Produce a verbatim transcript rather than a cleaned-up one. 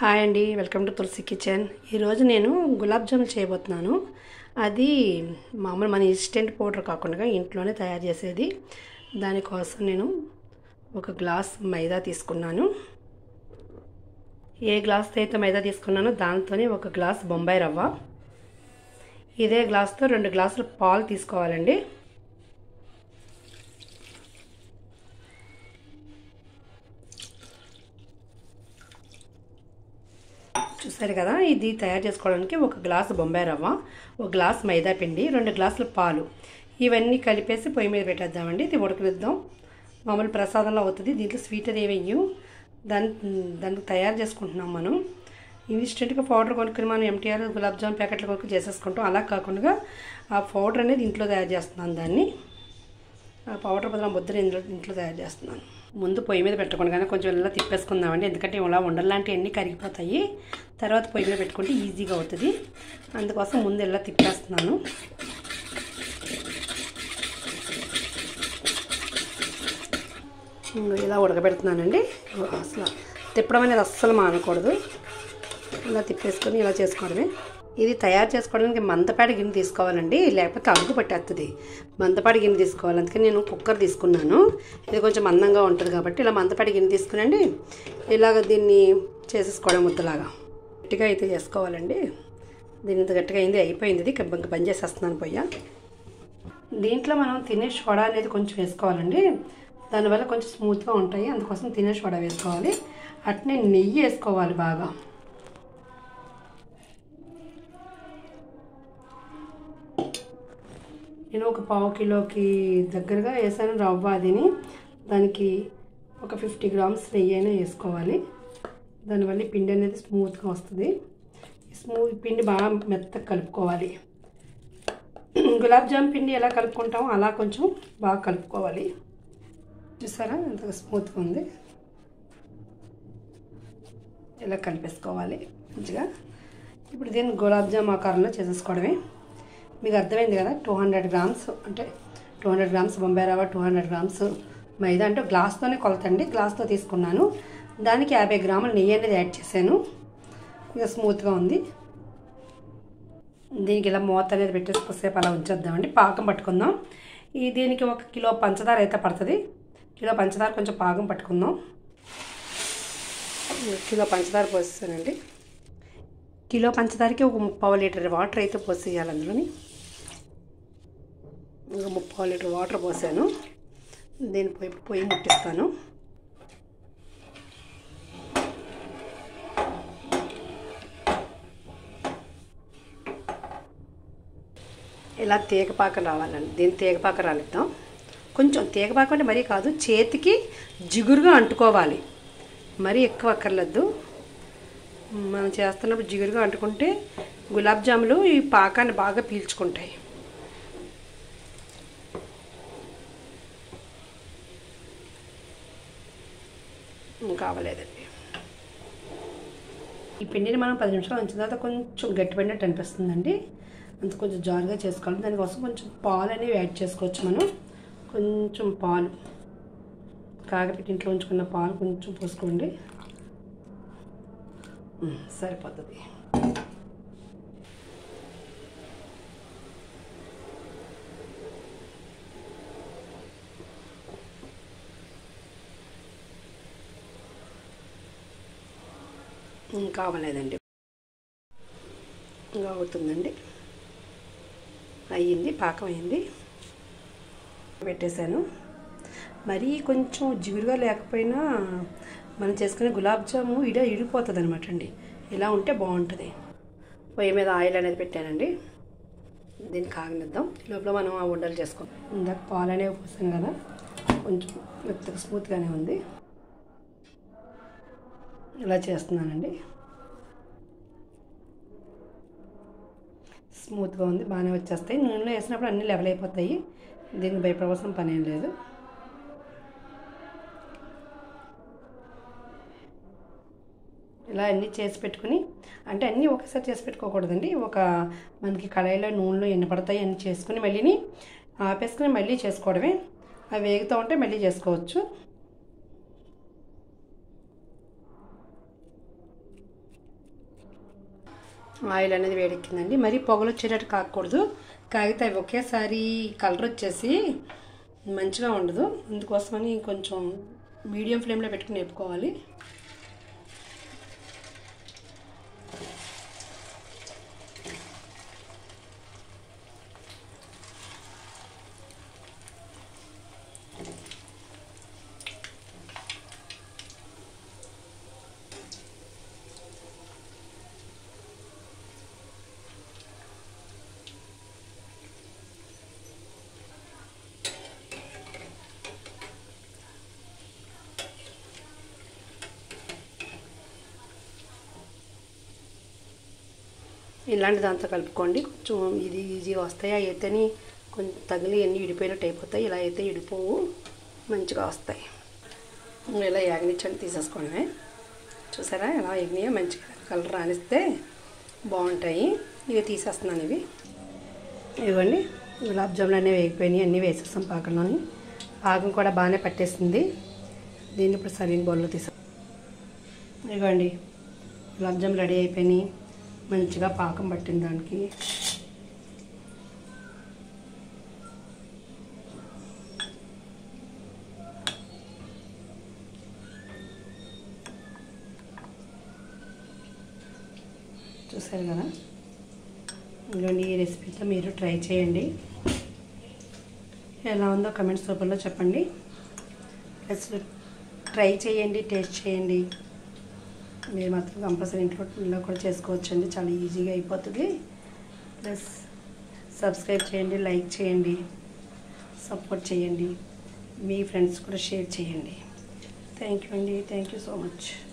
Hi అండి, welcome to Tulasi kitchen. ఈరోజు నేను గులాబ్ జామున్ చేయబోతున్నాను. అది మామూలు మన ఇన్స్టెంట్ పౌడర్ కాకుండా ఇంట్లోనే తయారు చేసేది. దానికోసం నేను ఒక గ్లాస్ మైదా తీసుకున్నాను. ఏ గ్లాస్తో అయితే మైదా తీసుకున్నానో దాంతోనే ఒక గ్లాస్ బొంబాయి రవ్వ, ఇదే గ్లాస్తో రెండు గ్లాసులు పాలు తీసుకోవాలండి. చూసారు కదా, ఇది తయారు చేసుకోవడానికి ఒక గ్లాసు బొంబాయి రవ్వ, ఒక గ్లాస్ మైదా పిండి, రెండు గ్లాసులు పాలు, ఇవన్నీ కలిపేసి పొయ్యి మీద పెట్టేద్దామండి. ఇది ఉడకనిద్దాం. మామూలు ప్రసాదంలో అవుతుంది. దీంట్లో స్వీట్ అది వేయు. దాన్ని దానికి తయారు చేసుకుంటున్నాం మనం. ఇన్స్టెంట్గా పౌడర్ కొనుక్కుని మనం ఎంటీఆర్ గులాబ్ జామున్ ప్యాకెట్లు కొనుక్కు చేసేసుకుంటాం. అలా కాకుండా ఆ పౌడర్ అనేది ఇంట్లో తయారు చేస్తున్నాను. దాన్ని ఆ పౌడర్ బదులు ముద్దను ఇంట్లో ఇంట్లో తయారు చేస్తున్నాను. ముందు పొయ్యి మీద పెట్టకుండా కొంచెం ఇలా తిప్పేసుకుందామండి. ఎందుకంటే ఇలా ఉండలాంటివన్నీ కరిగిపోతాయి. తర్వాత పొయ్యి మీద పెట్టుకుంటే ఈజీగా అవుతుంది. అందుకోసం ముందు ఇలా తిప్పేస్తున్నాను. ఇలా ఉడకబెడుతున్నానండి. అసలు తిప్పడం అనేది అస్సలు మానకూడదు. ఇలా తిప్పేసుకొని ఇలా చేసుకోవడమే. ఇది తయారు చేసుకోవడానికి మందపాటి గిన్నె తీసుకోవాలండి, లేకపోతే అడుగు పట్టేస్తుంది. మందపాటి గిన్నె తీసుకోవాలి. అందుకని నేను కుక్కర్ తీసుకున్నాను. ఇది కొంచెం మందంగా ఉంటుంది కాబట్టి ఇలా మందపాటి గిన్నె తీసుకునండి. ఇలాగ దీన్ని చేసేసుకోవడం ముద్దలాగా గట్టిగా అయితే చేసుకోవాలండి. దీని ఇంత గట్టిగా అయింది, అయిపోయింది. ఇది ఇంకా బంద్ చేసేస్తున్నాను పొయ్య. దీంట్లో మనం తినే సోడా అనేది కొంచెం వేసుకోవాలండి. దానివల్ల కొంచెం స్మూత్గా ఉంటాయి. అందుకోసం తినే సోడా వేసుకోవాలి. అట్నే నెయ్యి వేసుకోవాలి బాగా. నేను ఒక పావు కిలోకి దగ్గరగా వేసాను రవ్వ. అదిని దానికి ఒక ఫిఫ్టీ గ్రామ్స్ నెయ్యి అయినా వేసుకోవాలి. దానివల్ల పిండి అనేది స్మూత్గా వస్తుంది. స్మూత్ పిండి బాగా మెత్తగా కలుపుకోవాలి. గులాబ్ జామ్ పిండి ఎలా కలుపుకుంటామో అలా కొంచెం బాగా కలుపుకోవాలి. చూసారా ఎంత స్మూత్గా ఉంది. ఇలా కలిపేసుకోవాలి మంచిగా. ఇప్పుడు దీన్ని గులాబ్ జామ్ ఆకారంలో చేసేసుకోవడమే. మీకు అర్థమైంది కదా. టూ హండ్రెడ్ గ్రామ్స్ అంటే టూ హండ్రెడ్ గ్రామ్స్ బొంబాయి రవ్వ, టూ హండ్రెడ్ గ్రామ్స్ మైదా, అంటే గ్లాస్తోనే కొలతండి. గ్లాస్తో తీసుకున్నాను. దానికి యాభై గ్రాముల నెయ్యి అనేది యాడ్ చేశాను. ఇక స్మూత్గా ఉంది. దీనికి ఇలా మూత అనేది పెట్టేసుకొసేపు అలా ఉంచేద్దామండి. పాకం పట్టుకుందాం. ఈ దీనికి ఒక కిలో పంచదార అయితే పడుతుంది. కిలో పంచదార కొంచెం పాకం పట్టుకుందాం. కిలో పంచదార పోసేసానండి. కిలో పంచదారకి ఒక ముప్పావు లీటర్ వాటర్ అయితే పోసేయాలి. అందులోని ఇంకా ముప్పావు లీటర్ వాటర్ పోసాను. దీని పొయ్యి పొయ్యి ముట్టిస్తాను. ఇలా తీగపాక రావాలండి. దీన్ని తీగపాక రాలిద్దాం. కొంచెం తీగపాక అంటే మరీ కాదు, చేతికి జిగురుగా అంటుకోవాలి. మరీ ఎక్కువ అక్కర్లేదు. మనం చేస్తున్నప్పుడు జిగురుగా అంటుకుంటే గులాబ్ జాములు ఈ పాకాన్ని బాగా పీల్చుకుంటాయి. కావలేదండి. ఈ పిండిని మనం పది నిమిషాలు ఉంచిన తర్వాత కొంచెం గట్టిపడినట్టు అనిపిస్తుందండి. అంత కొంచెం జారుగా చేసుకోవాలి. దానికోసం కొంచెం పాలు అనేవి యాడ్ చేసుకోవచ్చు. మనం కొంచెం పాలు కాగపెట్టి ఇంట్లో ఉంచుకున్న పాలు కొంచెం పోసుకోండి, సరిపోతుంది. కావలేదండి. ఇంకా అవుతుందండి. అయ్యింది, పాకం అయింది. పెట్టేశాను. మరీ కొంచెం జిగురుగా లేకపోయినా మనం చేసుకునే గులాబ్ జాము ఇడ ఇడిపోతుంది అనమాట అండి. ఇలా ఉంటే బాగుంటుంది. పొయ్యి మీద ఆయిల్ అనేది పెట్టానండి. దీన్ని కాగనిద్దాం. లోపల మనం ఆ ఉండలు చేసుకోం. ఇందాక పాలు అనేవి పోసాం కదా, కొంచెం మెత్తగా స్మూత్గానే ఉంది. ఇలా చేస్తున్నానండి. స్మూత్గా ఉంది, బాగానే వచ్చేస్తాయి. నూనెలో వేసినప్పుడు అన్నీ లెవెల్ అయిపోతాయి. దీన్ని భయపడవలసిన పని ఏం లేదు. ఇలా అన్నీ చేసి పెట్టుకుని, అంటే అన్నీ ఒకసారి చేసి పెట్టుకోకూడదండి. ఒక మనకి కడాయిలో నూనెలో ఎన్ని పడతాయి అన్నీ చేసుకుని మళ్ళీని ఆపేసుకుని మళ్ళీ చేసుకోవడమే. అవి వేగుతూ ఉంటే మళ్ళీ చేసుకోవచ్చు. ఆయిల్ అనేది వేడెక్కిందండి. మరి పొగలు వచ్చేటట్టు కాకూడదు, కాగితే అవి ఒకేసారి కలర్ వచ్చేసి మంచిగా ఉండదు. అందుకోసమని కొంచెం మీడియం ఫ్లేమ్లో పెట్టుకుని వేపుకోవాలి. ఇలాంటి దాంతో కలుపుకోండి, కొంచెం ఇది ఈజీగా వస్తాయి. అవి అయితేని కొంచెం తగిలి అన్నీ ఇడిపోయినట్టు అయిపోతాయి. ఇలా అయితే ఇడిపోవు, మంచిగా వస్తాయి. ఇలా యాగనిచ్చండి తీసేసుకోండి. చూసారా ఎలా ఎగినాయో, మంచిగా కలర్ రానిస్తే బాగుంటాయి. ఇవి తీసేస్తున్నాను. ఇవి ఇవ్వండి, గులాబ్ జాములు అన్నీ వేగిపోయినాయి. అన్నీ వేసేస్తాం పాకంలోని. పాకం కూడా బాగానే పట్టేసింది. దీన్ని ఇప్పుడు సరైన బౌల్లో తీసా. ఇవ్వండి, గులాబ్ జాములు రెడీ అయిపోయినాయి. మంచిగా పాకం పట్టిన దానికి చూసారు కదా. ఇలాంటి ఈ రెసిపీతో మీరు ట్రై చేయండి. ఎలా ఉందో కమెంట్స్ రూపంలో చెప్పండి. ప్లస్ ట్రై చేయండి, టేస్ట్ చేయండి. మీరు మాత్రం కంపల్సరీ ఇంట్లో ఇంట్లో కూడా చేసుకోవచ్చండి, చాలా ఈజీగా అయిపోతుంది. ప్లస్ సబ్స్క్రైబ్ చేయండి, లైక్ చేయండి, సపోర్ట్ చేయండి, మీ ఫ్రెండ్స్ కూడా షేర్ చేయండి. థ్యాంక్ యూ అండి, థ్యాంక్ యూ సో మచ్.